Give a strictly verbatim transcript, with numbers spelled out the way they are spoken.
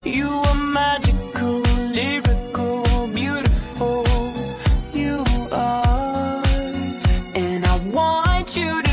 You are magical, lyrical, beautiful. You are, and I want you to